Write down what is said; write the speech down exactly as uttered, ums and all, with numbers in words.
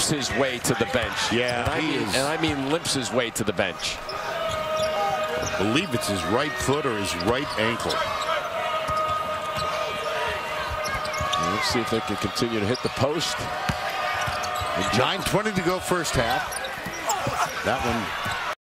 limps his way to the bench. Yeah, and I, he mean, is. and I mean limps his way to the bench. I believe it's his right foot or his right ankle. Let's see if they can continue to hit the post. nine twenty to go first half. That one